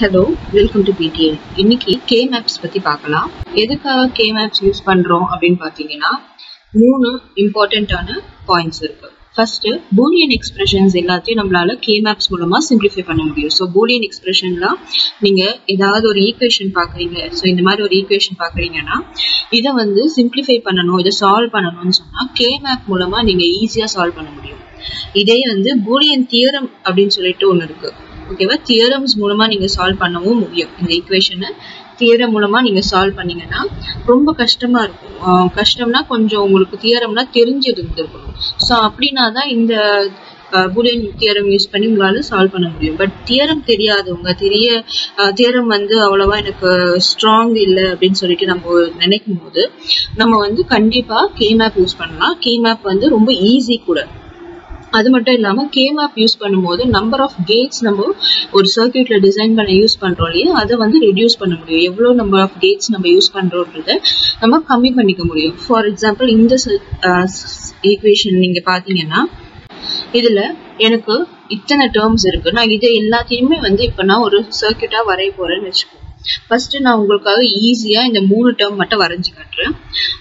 Hello, welcome to PTL. இன்னைக்கு K-maps பத்தி பார்க்கலாம். எதுக்காக K-maps யூஸ் பண்றோம் அப்படின்னு பாத்தீங்கன்னா மூணு இம்பார்ட்டன்டான பாயிண்ட்ஸ் இருக்கு. ஃபர்ஸ்ட், பூலியன் எக்ஸ்பிரஷன்ஸ் எல்லாத்தையும் நம்மளால K-maps மூலமா சிம்பிளிஃபை பண்ண முடியும். ஸோ பூலியன் எக்ஸ்பிரஷன்லாம் நீங்க ஏதாவது ஒரு ஈக்குவேஷன் பாக்குறீங்க, ஸோ இந்த மாதிரி ஒரு ஈக்குவேஷன் பாக்குறீங்கன்னா இதை வந்து சிம்பிளிஃபை பண்ணணும், இதை சால்வ் பண்ணணும்னு சொன்னா K-map மூலமா நீங்க ஈஸியா சால்வ் பண்ண முடியும். இதே வந்து பூலியன் தியரம் அப்படின்னு சொல்லிட்டு ஒன்று இருக்கு. ஓகேவா, தியரம்ஸ் மூலமா நீங்க சால்வ் பண்ணவும் முடியும். இந்த ஈக்குவேஷனை தியரம் மூலமா நீங்க சால்வ் பண்ணீங்கன்னா ரொம்ப கஷ்டமா இருக்கும். கஷ்டம்னா கொஞ்சம் உங்களுக்கு தியரம்னா தெரிஞ்சு இருந்திருக்கணும். ஸோ அப்படின்னா தான் இந்த பூலியன் தியரம் யூஸ் பண்ணி உங்களால சால்வ் பண்ண முடியும். பட் தியரம் தெரியாதவங்க தியரம் வந்து அவ்வளவா எனக்கு ஸ்ட்ராங் இல்லை அப்படின்னு சொல்லிட்டு நம்ம நினைக்கும் போது நம்ம வந்து கண்டிப்பா K-map யூஸ் பண்ணலாம். K-map வந்து ரொம்ப ஈஸி கூட. அது மட்டும் இல்லாம K-map யூஸ் பண்ணும்போது நம்பர் ஆஃப் கேட்ஸ் நம்ம ஒரு சர்க்யூட்ல டிசைன் பண்ண யூஸ் பண்றோம் இல்லையா, அதை வந்து ரெடியூஸ் பண்ண முடியும். எவ்வளவு நம்பர் ஆஃப் கேட்ஸ் நம்ம யூஸ் பண்றோன்றத நம்ம கம்மி பண்ணிக்க முடியும். ஃபார் எக்ஸாம்பிள், இந்த ஈக்குவேஷன் நீங்க பாத்தீங்கன்னா இதுல எனக்கு இத்தனை டேர்ம்ஸ் இருக்கு. நான் இதை எல்லாத்தையுமே வந்து இப்ப நான் ஒரு சர்க்யூட்டா வரைய போறேன்னு வச்சுக்கோங்க. ஃபர்ஸ்ட் நான் உங்களுக்காக ஈஸியா இந்த 3 டேர்ம் மட்டும் வரைஞ்சு காட்டுறேன்.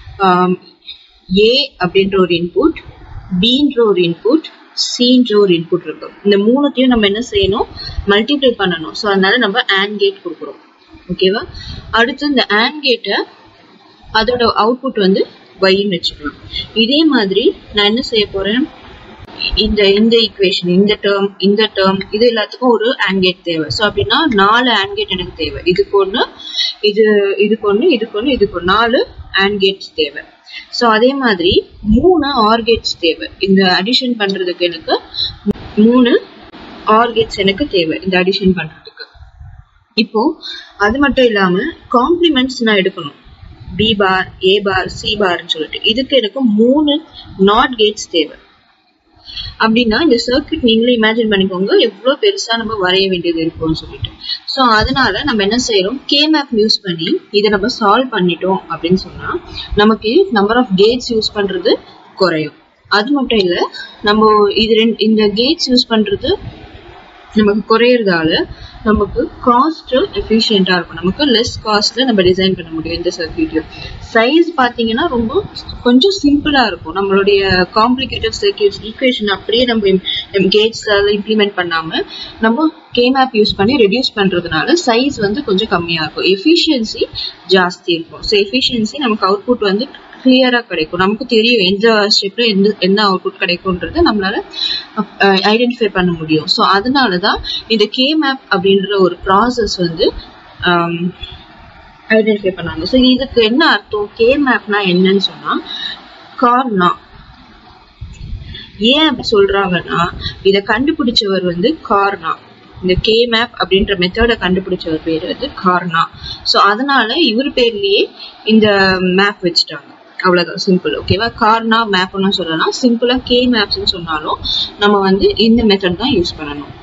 A அப்படின்ற ஒரு இன்புட், Bன்ற ஒரு இன்புட், Cன்ற ஒரு இன்புட் இருக்கு. இந்த மூணுத்தையும் நம்ம என்ன செய்யணும், மல்டிப்ளை பண்ணணும். ஸோ அதனால நம்ம AND கேட் கொடுக்குறோம். ஓகேவா, அடுத்து இந்த AND கேட்டை அதோட அவுட்புட் வந்து Yன்னு வச்சுக்கலாம். இதே மாதிரி நான் என்ன செய்ய போறேன், இந்த ஈக்குவேஷன், இந்த டேர்ம் இது எல்லாத்துக்கும் ஒரு AND கேட் தேவை. ஸோ அப்படின்னா 4 AND கேட் எனக்கு தேவை. இதுக்கு ஒன்று, இதுக்கு ஒன்று 4 AND கேட்ஸ் தேவை. ஸோ அதே மாதிரி 3 OR கேட்ஸ் தேவை. இந்த அடிஷன் பண்றதுக்கு எனக்கு 3 OR கேட்ஸ் எனக்கு தேவை இந்த அடிஷன் பண்றதுக்கு. இப்போ அது மட்டும் இல்லாம காம்ப்ளிமெண்ட்ஸ் நான் எடுக்கணும். B bar, A bar, C பார்னு சொல்லிட்டு இதுக்கு எனக்கு 3 NOT கேட்ஸ் தேவை. அப்படின்னா இந்த சர்க்யூட் நீங்களே இமேஜின் பண்ணிக்கோங்க எவ்வளவு பெருசா நம்ம வரைய வேண்டியது இருக்கும்னு சொல்லிட்டு. ஸோ அதனால நம்ம என்ன செய்யறோம், K-map யூஸ் பண்ணி இதை நம்ம சால்வ் பண்ணிட்டோம் அப்படின்னு சொன்னா நமக்கு நம்பர் ஆஃப் கேட்ஸ் யூஸ் பண்றது குறையும். அது மட்டும் இல்ல, நம்ம இந்த கேட்ஸ் யூஸ் பண்றது நமக்கு குறையறதால நமக்கு காஸ்ட் எஃபிஷியன்டா இருக்கும். நமக்கு லெஸ் காஸ்ட்ல நம்ம டிசைன் பண்ண முடியும் இந்த சர்க்யூட்டையும். சைஸ் பாத்தீங்கன்னா கொஞ்சம் சிம்பிளா இருக்கும். நம்மளுடைய காம்ப்ளிகேட்டட் சர்க்யூட்ஸ் ஈக்குவேஷன் அப்படியே நம்ம கேட்ஸ் இம்ப்ளிமெண்ட் பண்ணாம நம்ம K-map யூஸ் பண்ணி ரெடியூஸ் பண்றதுனால சைஸ் வந்து கொஞ்சம் கம்மியா இருக்கும், எஃபிஷியன்சி ஜாஸ்தி இருக்கும். ஸோ எஃபிஷியன்சி நமக்கு அவுட்புட் வந்து கிளியரா கிடைக்கும். நமக்கு தெரியும் எந்த ஸ்டெப்ல என்ன அவுட்புட் கிடைக்கும்ன்றது நம்மளால ஐடென்டிஃபை பண்ண முடியும். ஸோ அதனாலதான் இந்த K-map அப்படின்ற ஒரு ப்ராசஸ் வந்து ஐடென்டிஃபை பண்ணாங்க. ஸோ இதுக்கு என்ன அர்த்தம், K-mapனா என்னன்னு சொன்னா கார்னா. ஏன் அப்படி சொல்றாங்கன்னா இதை கண்டுபிடிச்சவர் வந்து கார்னா. இந்த K-map அப்படின்ற மெத்தட கண்டுபிடிச்சவர் பேரு வந்து கார்னா. ஸோ அதனால இவர் பேர்லயே இந்த மேப் வச்சுட்டாங்க. அவ்வளவுதான், சிம்பிள். ஓகேவா, கார்னா மேப்னு சொல்லலாம். சிம்பிளா K-maps சொன்னாலும் நம்ம வந்து இந்த மெத்தட் தான் யூஸ் பண்ணணும்.